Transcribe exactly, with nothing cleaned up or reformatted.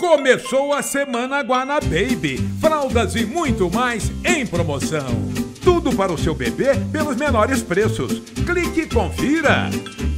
Começou a Semana Guanababy. Fraldas e muito mais em promoção. Tudo para o seu bebê pelos menores preços. Clique e confira.